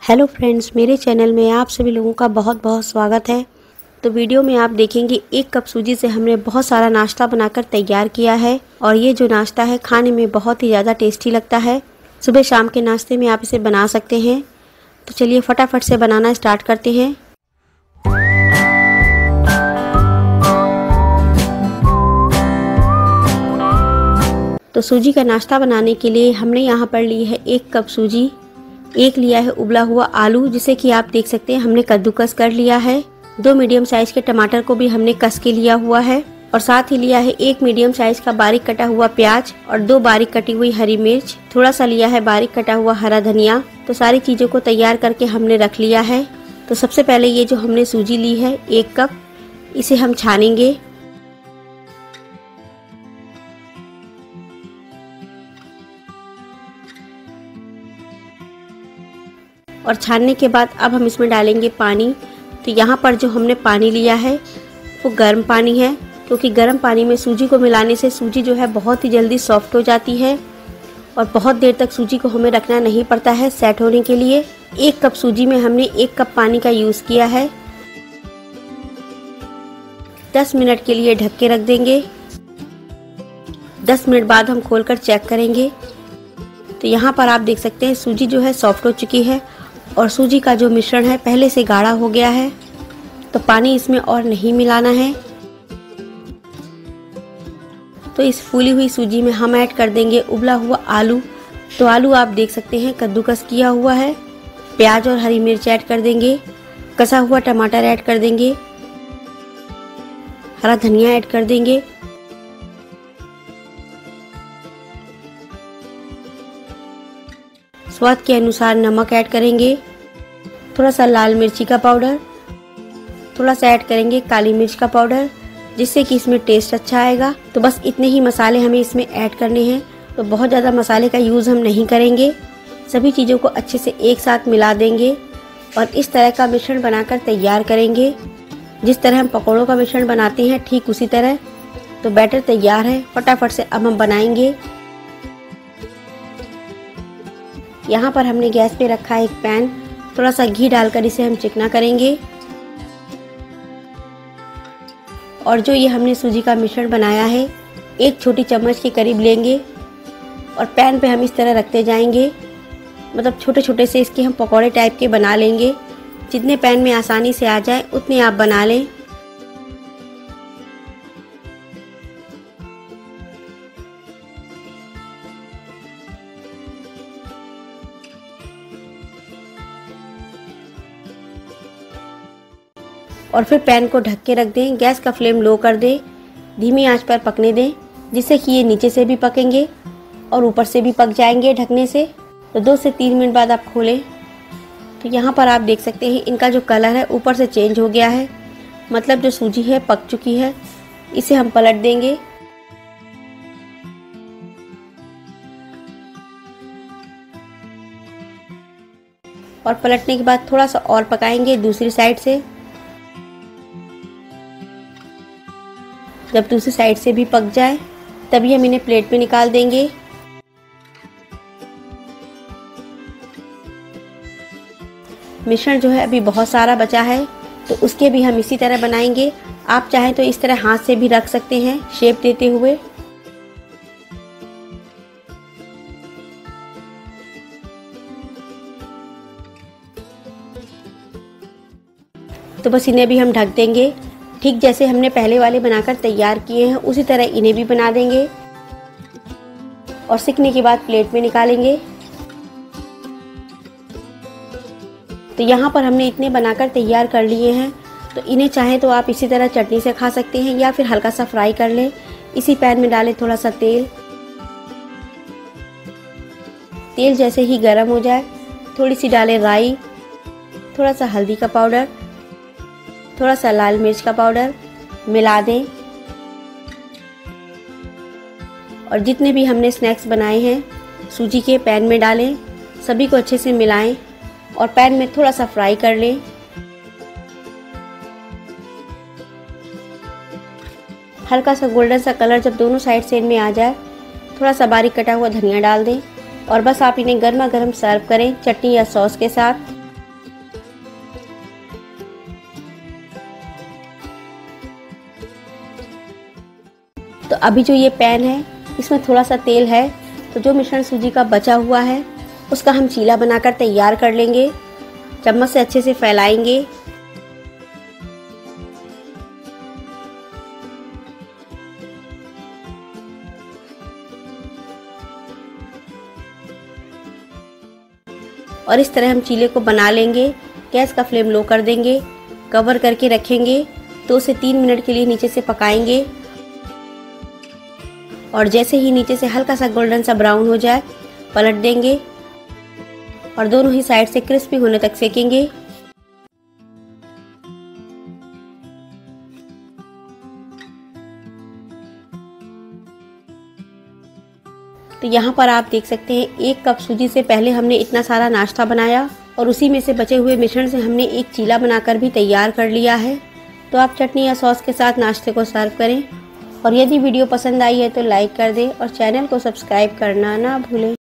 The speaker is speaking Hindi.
हेलो फ्रेंड्स, मेरे चैनल में आप सभी लोगों का बहुत बहुत स्वागत है। तो वीडियो में आप देखेंगे 1 कप सूजी से हमने बहुत सारा नाश्ता बनाकर तैयार किया है और ये जो नाश्ता है खाने में बहुत ही ज़्यादा टेस्टी लगता है। सुबह शाम के नाश्ते में आप इसे बना सकते हैं। तो चलिए फटाफट से बनाना स्टार्ट करते हैं। तो सूजी का नाश्ता बनाने के लिए हमने यहाँ पर ली है 1 कप सूजी, 1 लिया है उबला हुआ आलू जिसे कि आप देख सकते हैं हमने कद्दूकस कर लिया है। 2 मीडियम साइज के टमाटर को भी हमने कस के लिया हुआ है और साथ ही लिया है 1 मीडियम साइज का बारीक कटा हुआ प्याज और 2 बारीक कटी हुई हरी मिर्च। थोड़ा सा लिया है बारीक कटा हुआ हरा धनिया। तो सारी चीजों को तैयार करके हमने रख लिया है। तो सबसे पहले ये जो हमने सूजी ली है 1 कप, इसे हम छानेंगे। और छानने के बाद अब हम इसमें डालेंगे पानी। तो यहाँ पर जो हमने पानी लिया है वो गर्म पानी है, क्योंकि गर्म पानी में सूजी को मिलाने से सूजी जो है बहुत ही जल्दी सॉफ्ट हो जाती है और बहुत देर तक सूजी को हमें रखना नहीं पड़ता है सेट होने के लिए। 1 कप सूजी में हमने 1 कप पानी का यूज़ किया है। 10 मिनट के लिए ढक के रख देंगे। 10 मिनट बाद हम खोलकर चेक करेंगे। तो यहाँ पर आप देख सकते हैं सूजी जो है सॉफ्ट हो चुकी है और सूजी का जो मिश्रण है पहले से गाढ़ा हो गया है। तो पानी इसमें और नहीं मिलाना है। तो इस फूली हुई सूजी में हम ऐड कर देंगे उबला हुआ आलू। तो आलू आप देख सकते हैं कद्दूकस किया हुआ है। प्याज और हरी मिर्च ऐड कर देंगे। कसा हुआ टमाटर ऐड कर देंगे। हरा धनिया ऐड कर देंगे। स्वाद के अनुसार नमक ऐड करेंगे। थोड़ा सा लाल मिर्ची का पाउडर, थोड़ा सा ऐड करेंगे काली मिर्च का पाउडर, जिससे कि इसमें टेस्ट अच्छा आएगा। तो बस इतने ही मसाले हमें इसमें ऐड करने हैं। तो बहुत ज़्यादा मसाले का यूज़ हम नहीं करेंगे। सभी चीज़ों को अच्छे से एक साथ मिला देंगे और इस तरह का मिश्रण बनाकर तैयार करेंगे। जिस तरह हम पकौड़ों का मिश्रण बनाते हैं ठीक उसी तरह। तो बैटर तैयार है, फटाफट से अब हम बनाएंगे। यहाँ पर हमने गैस पे रखा है एक पैन। थोड़ा सा घी डालकर इसे हम चिकना करेंगे और जो ये हमने सूजी का मिश्रण बनाया है 1 छोटी चम्मच के करीब लेंगे और पैन पे हम इस तरह रखते जाएंगे। मतलब छोटे छोटे से इसके हम पकौड़े टाइप के बना लेंगे। जितने पैन में आसानी से आ जाए उतने आप बना लें। और फिर पैन को ढक के रख दें। गैस का फ्लेम लो कर दें, धीमी आंच पर पकने दें, जिससे कि ये नीचे से भी पकेंगे और ऊपर से भी पक जाएंगे ढकने से। तो 2 से 3 मिनट बाद आप खोलें। तो यहाँ पर आप देख सकते हैं इनका जो कलर है ऊपर से चेंज हो गया है, मतलब जो सूजी है पक चुकी है। इसे हम पलट देंगे। और पलटने के बाद थोड़ा सा और पकाएंगे दूसरी साइड से। जब दूसरी साइड से भी पक जाए तभी हम इन्हें प्लेट में निकाल देंगे। मिश्रण जो है अभी बहुत सारा बचा है, तो उसके भी हम इसी तरह बनाएंगे। आप चाहें तो इस तरह हाथ से भी रख सकते हैं शेप देते हुए। तो बस इन्हें भी हम ढक देंगे। ठीक जैसे हमने पहले वाले बनाकर तैयार किए हैं उसी तरह इन्हें भी बना देंगे और सिकने के बाद प्लेट में निकालेंगे। तो यहाँ पर हमने इतने बनाकर तैयार कर लिए हैं। तो इन्हें चाहे तो आप इसी तरह चटनी से खा सकते हैं या फिर हल्का सा फ्राई कर लें। इसी पैन में डालें थोड़ा सा तेल। तेल जैसे ही गर्म हो जाए थोड़ी सी डालें राई, थोड़ा सा हल्दी का पाउडर, थोड़ा सा लाल मिर्च का पाउडर, मिला दें। और जितने भी हमने स्नैक्स बनाए हैं सूजी के पैन में डालें, सभी को अच्छे से मिलाएं और पैन में थोड़ा सा फ्राई कर लें। हल्का सा गोल्डन सा कलर जब दोनों साइड से इनमें आ जाए थोड़ा सा बारीक कटा हुआ धनिया डाल दें और बस आप इन्हें गर्मा गर्म सर्व करें चटनी या सॉस के साथ। अभी जो ये पैन है इसमें थोड़ा सा तेल है, तो जो मिश्रण सूजी का बचा हुआ है उसका हम चीला बनाकर तैयार कर लेंगे। चम्मच से अच्छे से फैलाएंगे। और इस तरह हम चीले को बना लेंगे। गैस का फ्लेम लो कर देंगे, कवर करके रखेंगे। 2 से 3 मिनट के लिए नीचे से पकाएंगे और जैसे ही नीचे से हल्का सा गोल्डन सा ब्राउन हो जाए पलट देंगे और दोनों ही साइड से क्रिस्पी होने तक सेकेंगे। तो यहाँ पर आप देख सकते हैं 1 कप सूजी से पहले हमने इतना सारा नाश्ता बनाया और उसी में से बचे हुए मिश्रण से हमने एक चीला बनाकर भी तैयार कर लिया है। तो आप चटनी या सॉस के साथ नाश्ते को सर्व करें और यदि वीडियो पसंद आई है तो लाइक कर दें और चैनल को सब्सक्राइब करना ना भूलें।